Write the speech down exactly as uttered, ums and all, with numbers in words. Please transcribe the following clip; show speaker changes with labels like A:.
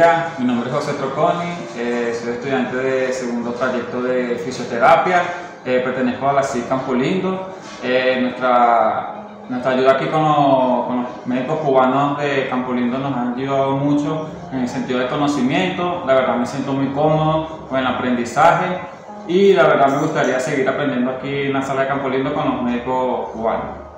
A: días, mi nombre es José Troconi, eh, soy estudiante de segundo trayecto de fisioterapia, eh, pertenezco a la C I C Campo Lindo. Eh, nuestra, nuestra ayuda aquí con los, con los médicos cubanos de Campo Lindo nos han ayudado mucho en el sentido de conocimiento. La verdad me siento muy cómodo con el aprendizaje y la verdad me gustaría seguir aprendiendo aquí en la sala de Campo Lindo con los médicos cubanos.